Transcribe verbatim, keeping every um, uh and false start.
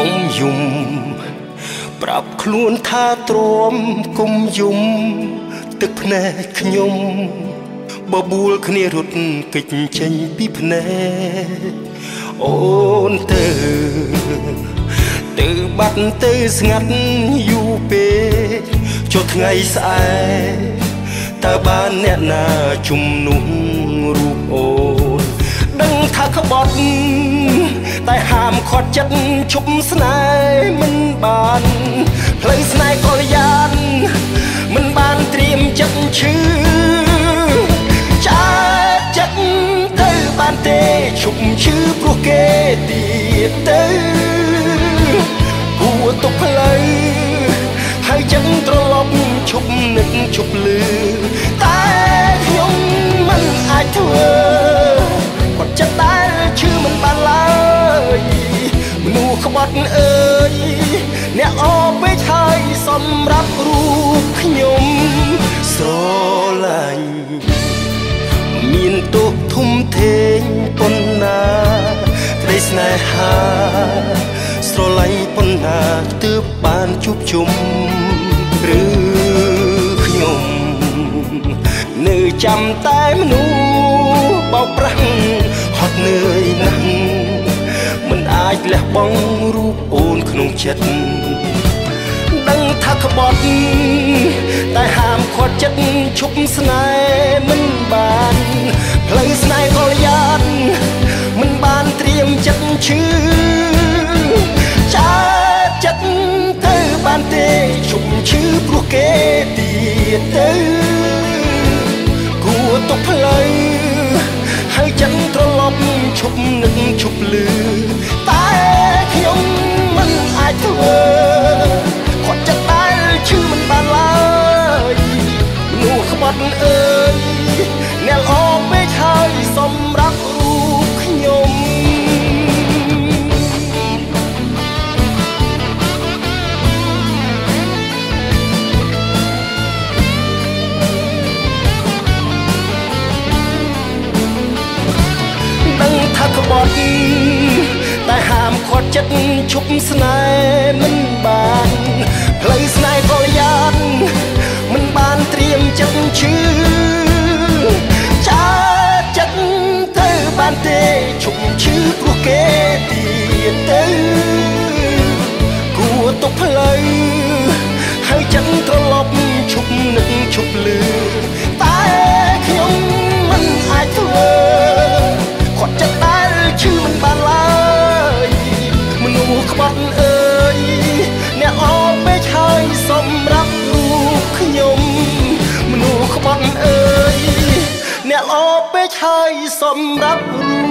ុំយំប្រាប់ខ្លួនថាទ្រាំកុំយំទឹកភ្នែកខ្ញុំបបួលគ្នារត់គេចចេញពីភ្នែកអូនទៅទៅបាត់ទៅស្ងាត់យូរពេកចុះថ្ងៃស្អែកតើបានអ្នកណាជំនុំរូបអូនដឹងថាក្បត់តែហាមខាត់ចិត្តជប់ស្នេហ៍មិនបានផ្លូវស្នេហ៍កល្យានមិនបានត្រៀមចិត្តឈឺចាចិត្តទៅបានទេជប់ឈឺព្រោះគេទៀតទៅគួរទុកផ្លូវហើយចឹងត្រឡប់ជប់នឹកជប់លឺតែខ្ញុំមិនអាចធ្វើគាត់ចិត្តតែឈឺមិនបានឡើយមនុស្សក្បត់អើយអ្នកអពេកហើយសម្រាប់រូបខ្ញុំស្រឡាញ់មានទោសធំធេងប៉ុណ្ណាក្តីស្នេហាស្រឡាញ់ប៉ុណ្ណាទើបបានជួបជុំឬខ្ញុំនៅចាំតែមនុស្សបោកប្រាស់ហត់នឿយណាស់មិនអាចលះបង់រូបអូនក្នុងចិត្តដឹងថាក្បត់តែហាមខាត់ចិត្តឈប់ស្នេហ៍មិនបានផ្លូវស្នេហ៍កល្យានមិនបានត្រៀមចិត្តឈឺចាចិត្តទៅបានទេជុំឈឺព្រោះគេទៀតទៅគួរទុកផ្លូវហើយចិត្តត្រឡប់ឈប់នឹកឈប់លឺតែខ្ញុំមិនអាចធ្វើគាត់ចិត្តតែឈឺមិនបានឡើយមនុស្សក្បត់អើយអ្នកល្អពេកហើយសម្រាប់រូបខ្ញុំដឹងថាក្បត់តែហាមខាត់ចិត្តជប់ស្នេហ៍មិនបានផ្លូវស្នេហ៍កល្យានមិនបានត្រៀមចិត្តឈឺចាចិត្តទៅបានទេជប់ឈឺព្រោះគេទៀតទៅគួរទុកផ្លូវហើយចិត្តត្រឡប់ឈប់នឹកឈប់លឺតែខ្ញុំមិនអាចធ្វើគាត់ចិត្តតែឈឺមិនបានឡើយមនុស្សក្បត់អើយអ្នកអពេកហើយសម្រាប់រូបខ្ញុំមនុស្សក្បត់អើយអ្នកអពេកហើយសម្រាប់រូ